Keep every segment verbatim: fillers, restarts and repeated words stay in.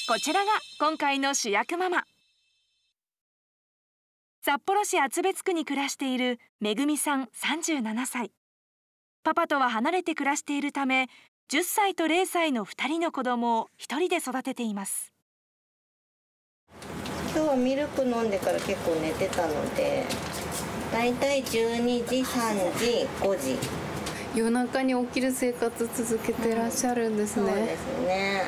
こちらが今回の主役ママ。札幌市厚別区に暮らしているめぐみさんさんじゅうななさい。パパとは離れて暮らしているため、じゅっさいとれいさいのふたりの子供をひとりで育てています。 今日はミルク飲んでから結構寝てたので、だいたいじゅうにじ、さんじ、ごじ。 夜中に起きる生活続けてらっしゃるんですね。 うん、そうですね。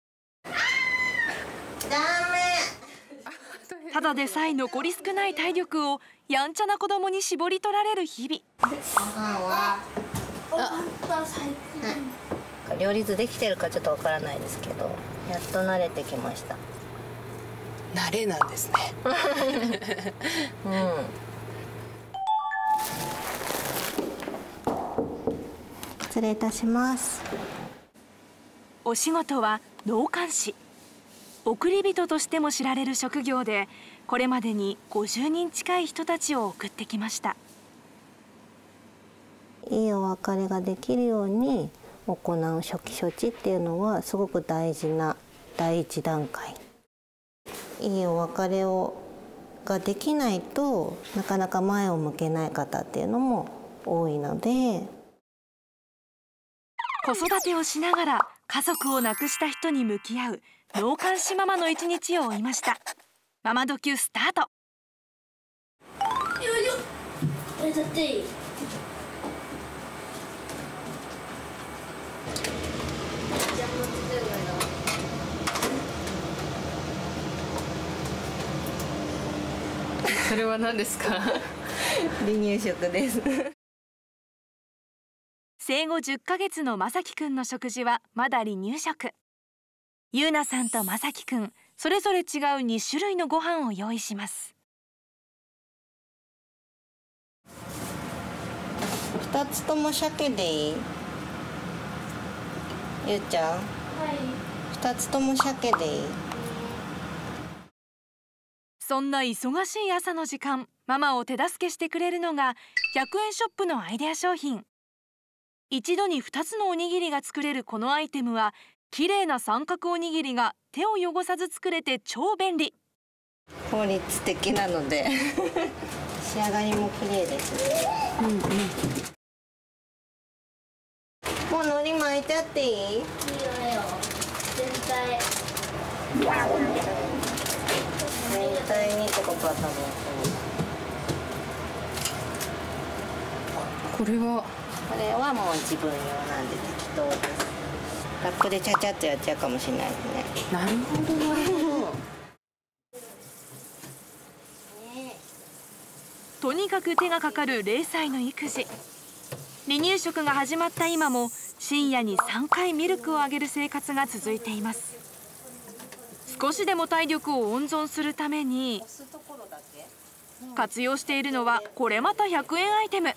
ダメ。 ただでさえ残り少ない体力をやんちゃな子供に絞り取られる日々。 ご飯はあ、両立できてるかちょっとわからないですけど、やっと慣れてきました。 慣れなんですね。 うん。失礼いたします。 お仕事は納棺師。送り人としても知られる職業で、これまでにごじゅうにん近い人たちを送ってきました。 いいお別れができるように行う初期処置っていうのはすごく大事な第一段階。いいお別れをができないとなかなか前を向けない方っていうのも多いので、 子育てをしながら家族を亡くした人に向き合う納棺師ママの一日を追いました。ママドキュスタート。 よいしょ。え、だっていい。 それは何ですか？ 離乳食です。 生後じゅっかげつのまさきくんの食事はまだ離乳食。ゆうなさんとまさきくん、それぞれ違うにしゅるいのご飯を用意します。 ふたつとも鮭でいい？ゆうちゃん、はい、ふたつとも鮭でいい？ そんな忙しい朝の時間、ママを手助けしてくれるのがひゃくえんショップのアイデア商品。一度にふたつのおにぎりが作れるこのアイテムは、綺麗な三角おにぎりが手を汚さず作れて超便利。 効率的なので仕上がりも綺麗ですね。うんうん。もう海苔巻いてあっていい？いいよいいよ。絶対。絶対にとかか多分。 これはこれはもう自分用なんで適当です。ラップでちゃちゃっとやっちゃうかもしれないですね。 なるほどなるほど。 とにかく手がかかるれいさいの育児。離乳食が始まった今も深夜にさんかいミルクをあげる生活が続いています。少しでも体力を温存するために活用しているのはこれまたひゃくえんアイテム。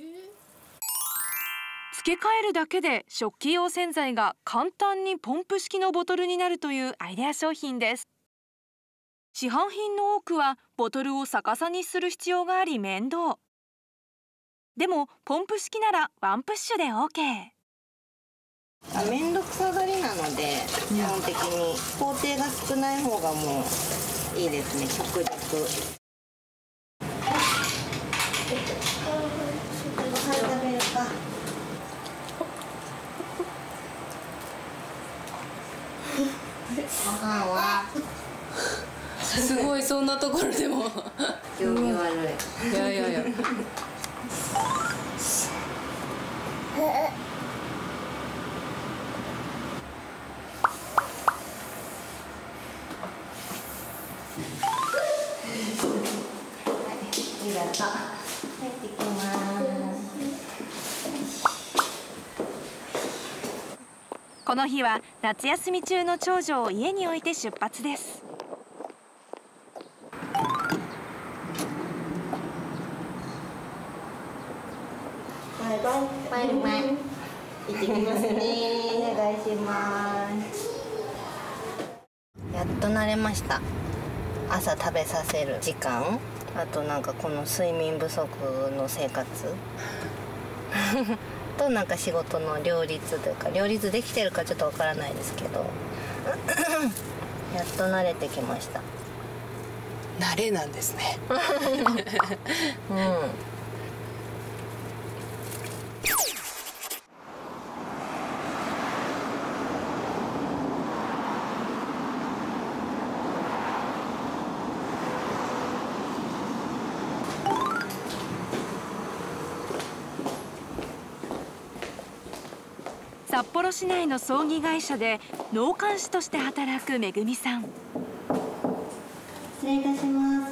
付け替えるだけで食器用洗剤が簡単にポンプ式のボトルになるというアイデア商品です。市販品の多くはボトルを逆さにする必要があり面倒。でもポンプ式ならワンプッシュで オーケー。 面倒くさがりなので、基本的に工程が少ない方がもういいですね。極力。ご飯食べるか。ご飯はすごい、そんなところでも行儀悪い。 いやいやいや。 ありがとう。入ってきます。 この日は夏休み中の長女を家に置いて出発です。 バイバイ。バイバイ。行ってきますね。お願いします。やっと慣れました。朝食べさせる時間、あとなんかこの睡眠不足の生活となんか仕事の両立というか、両立できてるかちょっとわからないですけどやっと慣れてきました。 慣れなんですね。 うん。 札幌市内の葬儀会社で納棺師として働くめぐみさん。 失礼いたします。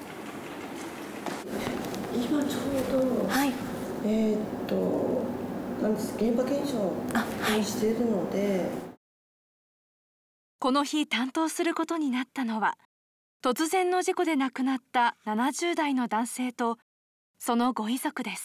今ちょうど、 はい。 えーっとなんです現場検証をしているので、 この日担当することになったのは、突然の事故で亡くなったななじゅう代の男性とそのご遺族です。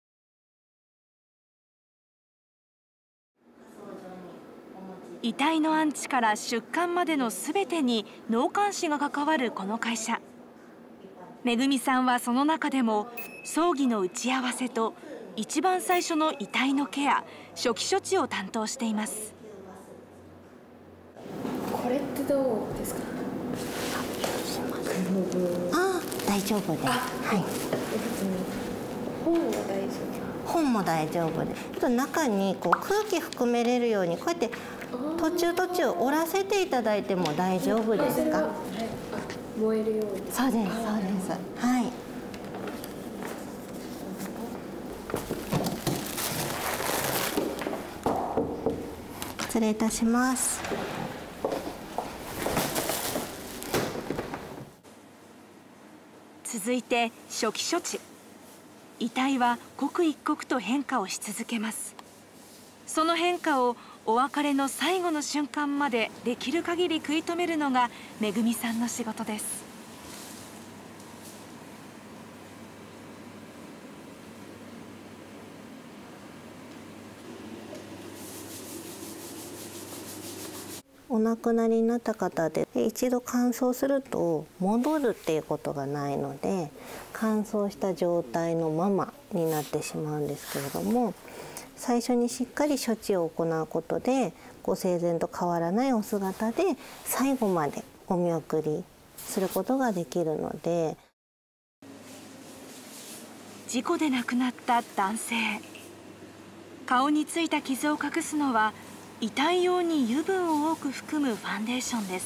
遺体の安置から出棺までのすべてに納棺師が関わるこの会社。めぐみさんはその中でも葬儀の打ち合わせと一番最初の遺体のケア、初期処置を担当しています。 これってどうですか？ ああ、大丈夫です。はい。 本は大丈夫。 本も大丈夫です。ちょっと中にこう空気含めれるようにこうやって途中途中折らせていただいても大丈夫ですか？ 燃えるように。 そうです、そうです。はい。失礼いたします。 続いて初期処置。遺体は刻一刻と変化をし続けます。その変化をお別れの最後の瞬間までできる限り食い止めるのがめぐみさんの仕事です。 お亡くなりになった方で一度乾燥すると戻るっていうことがないので、乾燥した状態のままになってしまうんですけれども、最初にしっかり処置を行うことでご生前と変わらないお姿で最後までお見送りすることができるので。 事故で亡くなった男性。顔についた傷を隠すのは遺体用に油分を多く含むファンデーションです。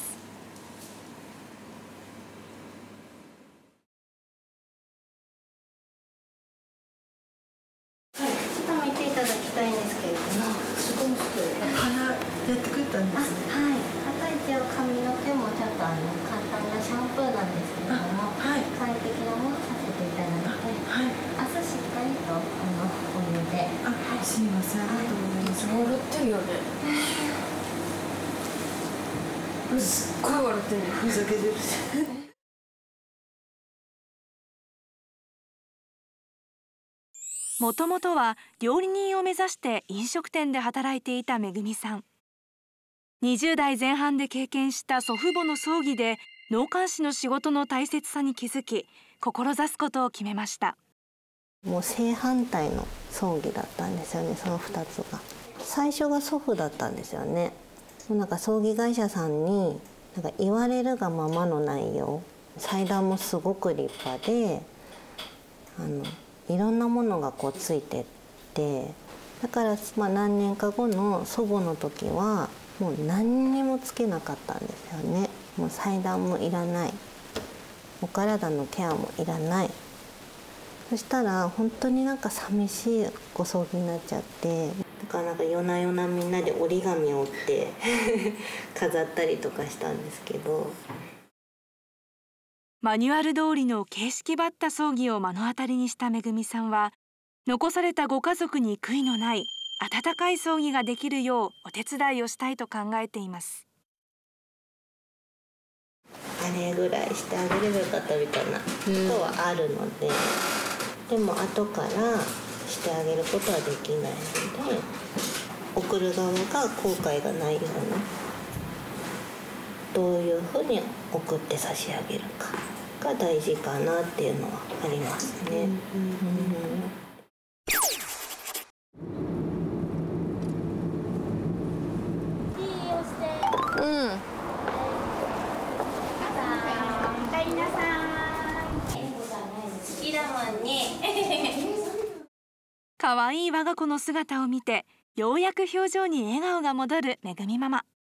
はい、ちょっと見ていただきたいんですけれども、 そこもちょっと鼻やってくれたんですね。 はい、あと一応髪の毛もちょっとあの簡単なシャンプーなんですけれども、 はい、 快適なものさせていただいて、 はい、 明日しっかりとあのお湯で。 あ、すみません、ありがとうございます。 笑ってるよね。すっごい笑ってる。 ふざけてる。 もともとは料理人を目指して飲食店で働いていためぐみさん。にじゅう代前半で経験した祖父母の葬儀で納棺師の仕事の大切さに気づき、志すことを決めました。 もう正反対の葬儀だったんですよね、そのふたつが。最初が祖父だったんですよね。なんか葬儀会社さんになんか言われるがままの内容、祭壇もすごく立派で、あのいろんなものがこうついてって、だからまあ何年か後の祖母の時はもう何にもつけなかったんですよね。もう祭壇もいらない、お体のケアもいらない。そしたら本当になんか寂しいご葬儀になっちゃって、だからなんか夜な夜なみんなで折り紙を折って飾ったりとかしたんですけど。 マニュアル通りの形式ばった葬儀を目の当たりにしためぐみさんは、残されたご家族に悔いのない温かい葬儀ができるようお手伝いをしたいと考えています。 あれぐらいしてあげればよかったみたいなことはあるので、でも後からしてあげることはできないので、送る側が後悔がないような、どういうふうに送って差し上げるかが大事かなっていうのはありますね。うんうんうん、 うん。 可愛い我が子の姿を見て、ようやく表情に笑顔が戻るめぐみママ。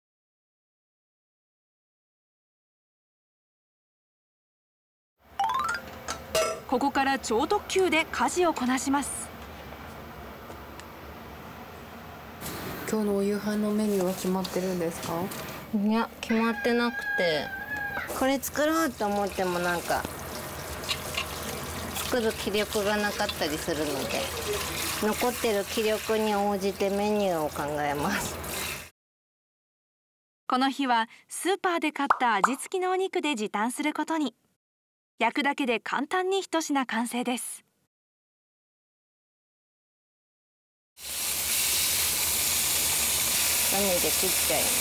ここから超特急で家事をこなします。 今日のお夕飯のメニューは決まってるんですか？ いや、決まってなくて、これ作ろうと思ってもなんか作る気力がなかったりするので、残ってる気力に応じてメニューを考えます。 この日はスーパーで買った味付きのお肉で時短することに。焼くだけで簡単に一品完成です。 ハサミで切っちゃいます。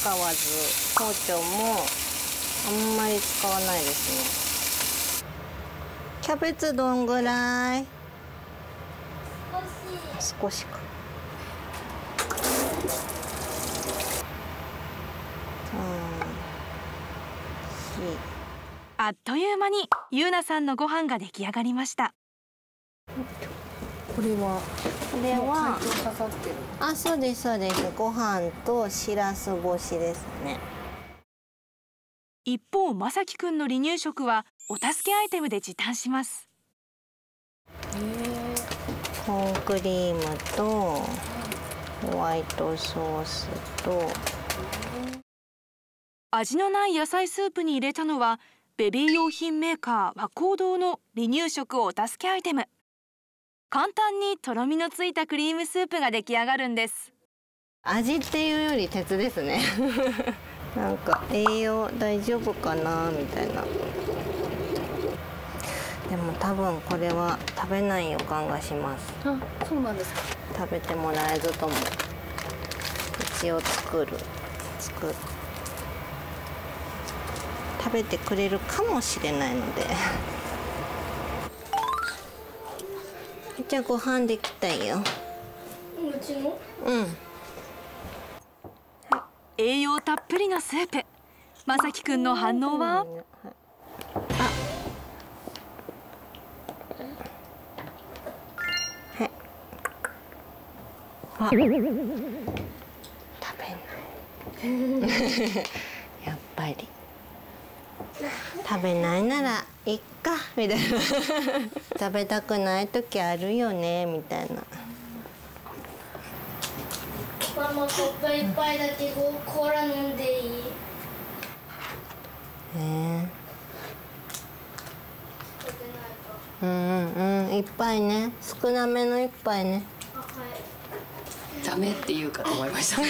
まな板は使わず、包丁もあんまり使わないですね。キャベツどんぐらい？少しか。 あっという間にゆうなさんのご飯が出来上がりました。 これはこれは解凍ささってる。 あ、そうですそうです。ご飯としらす干しですね。 一方、まさきくんの離乳食はお助けアイテムで時短します。 コーンクリームとホワイトソースと味のない野菜スープに入れたのはベビー用品メーカー和光堂の離乳食お助けアイテム。簡単にとろみのついたクリームスープが出来上がるんです。 味っていうより鉄ですね。なんか栄養大丈夫かなみたいな。でも多分これは食べない予感がします。 あ、そうなんですか。 食べてもらえずとも一応作る作る食べてくれるかもしれないので。じゃあご飯できたよ。 うちの？ うん。 栄養たっぷりのスープ。まさきくんの反応は？ あ、食べないやっぱり食べないならいっかみたいな。食べたくない時あるよねみたいな。 ママコップいっぱいだけどコーラ飲んでいい？ えー、うんうんうん、一杯ね、少なめの一杯ね。 あ、はい。 ダメって言うかと思いました。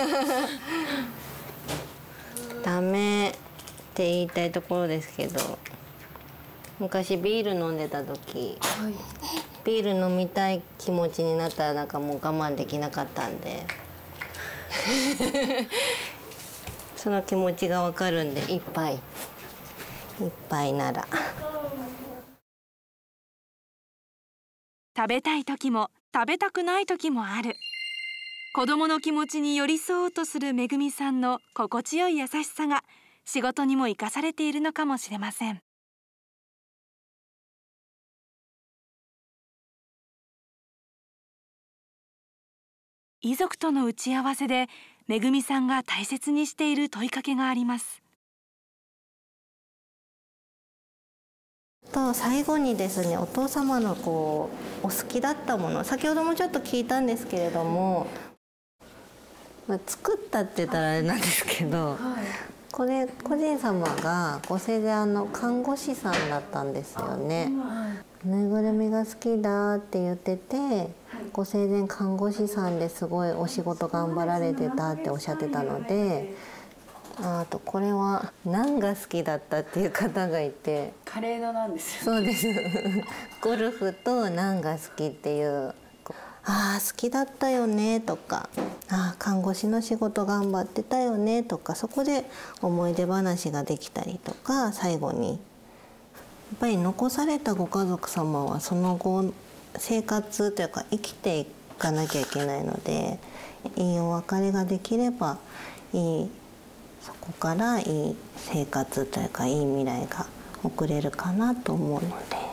ダメって言いたいところですけど、昔ビール飲んでた時、はい、ビール飲みたい気持ちになったらなんかもう我慢できなかったんでその気持ちがわかるんで、一杯一杯なら。 食べたい時も食べたくない時もある。子供の気持ちに寄り添おうとするめぐみさんの心地よい優しさが仕事にも生かされているのかもしれません。遺族との打ち合わせでめぐみさんが大切にしている問いかけがあります。 と最後にですね、お父様のこうお好きだったもの、先ほどもちょっと聞いたんですけれども、まあ、作ったって言ったらあれなんですけど、はい、これ個人様がご生前の看護師さんだったんですよね。ぬいぐるみが好きだって言ってて、ご生前看護師さんですごいお仕事頑張られてたっておっしゃってたので、あとこれはナンが好きだったっていう方がいて、 カレーのなんですよ。 そうですゴルフとナンが好きっていう、ああ好きだったよねとか、ああ看護師の仕事頑張ってたよねとか、そこで思い出話ができたりとか、最後にやっぱり残されたご家族様はその後生活というか生きていかなきゃいけないので、いいお別れができればいい、そこからいい生活というかいい未来が送れるかなと思うので。